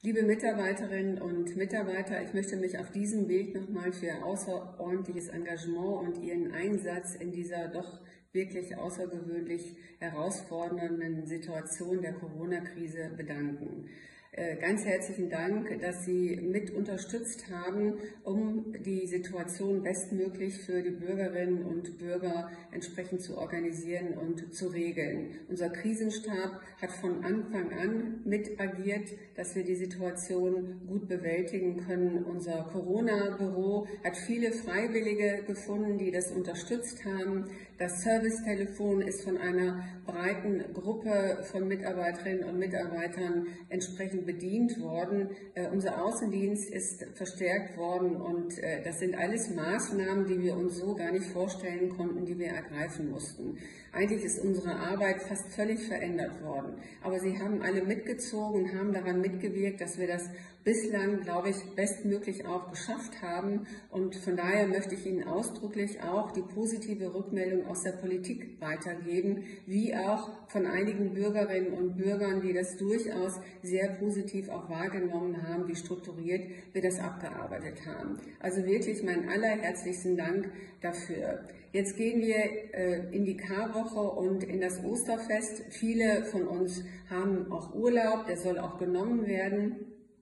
Liebe Mitarbeiterinnen und Mitarbeiter, ich möchte mich auf diesem Weg nochmal für Ihr außerordentliches Engagement und Ihren Einsatz in dieser doch wirklich außergewöhnlich herausfordernden Situation der Corona-Krise bedanken. Ganz herzlichen Dank, dass Sie mit unterstützt haben, um die Situation bestmöglich für die Bürgerinnen und Bürger entsprechend zu organisieren und zu regeln. Unser Krisenstab hat von Anfang an mit agiert, dass wir die Situation gut bewältigen können. Unser Corona-Büro hat viele Freiwillige gefunden, die das unterstützt haben. Das Servicetelefon ist von einer breiten Gruppe von Mitarbeiterinnen und Mitarbeitern entsprechend bedient worden. Unser Außendienst ist verstärkt worden und das sind alles Maßnahmen, die wir uns so gar nicht vorstellen konnten, die wir ergreifen mussten. Eigentlich ist unsere Arbeit fast völlig verändert worden. Aber Sie haben alle mitgezogen und haben daran mitgewirkt, dass wir das bislang, glaube ich, bestmöglich auch geschafft haben. Und von daher möchte ich Ihnen ausdrücklich auch die positive Rückmeldung aus der Politik weitergeben, wie auch von einigen Bürgerinnen und Bürgern, die das durchaus sehr positiv auch wahrgenommen haben, wie strukturiert wir das abgearbeitet haben. Also wirklich meinen allerherzlichsten Dank dafür. Jetzt gehen wir in die Karwoche und in das Osterfest. Viele von uns haben auch Urlaub, der soll auch genommen werden.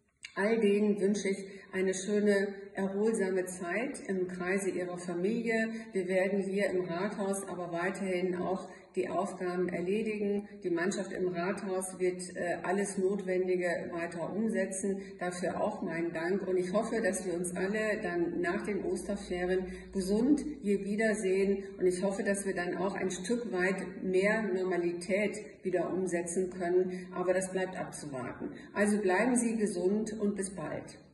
All denen wünsche ich eine schöne, erholsame Zeit im Kreise ihrer Familie. Wir werden hier im Rathaus aber weiterhin auch die Aufgaben erledigen. Die Mannschaft im Rathaus wird alles Notwendige weiter umsetzen. Dafür auch meinen Dank. Und ich hoffe, dass wir uns alle dann nach den Osterferien gesund hier wiedersehen. Und ich hoffe, dass wir dann auch ein Stück weit mehr Normalität wieder umsetzen können. Aber das bleibt abzuwarten. Also bleiben Sie gesund und bis bald.